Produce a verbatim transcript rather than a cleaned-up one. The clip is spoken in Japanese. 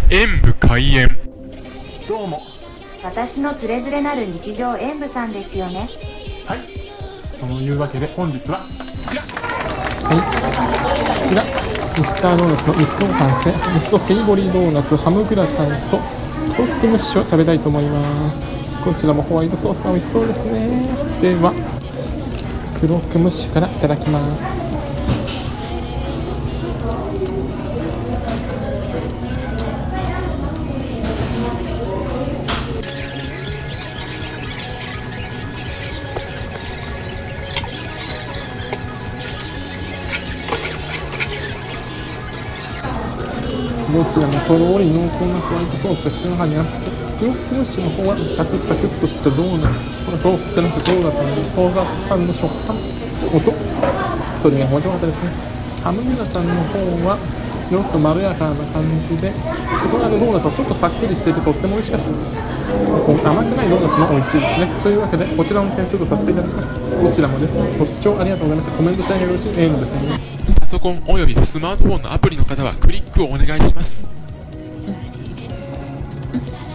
演武開演。 どうも。 私のつれづれなる日常演武さんですよね。 はい。というわけで本日はこちら。 はい、こちらミスタードーナツのミスド完成ミスドセイボリードーナツハムグラタンとコロッケムッシュを食べたいと思います。こちらもホワイトソースが美味しそうですね。ではクロッケムッシュからいただきます。どちらもとろり濃厚なホワイトソースが口の中にあって、クロッケムッシュの方はサクサクっとしたドーナツ、このトーストのドーナツのフォーザパンの食感、音、それが面白かったですね。ハムグラタンの方はちょっとまろやかな感じで、そこらのドーナツはちょっとさっくりしていてとっても美味しかったです。甘くないドーナツも美味しいですね。というわけでこちらの点数とさせていただきます。どちらもですね、ご視聴ありがとうございました。コメントしたいがよろしいえーのですね。 パソコンおよびスマートフォンのアプリの方はクリックをお願いします。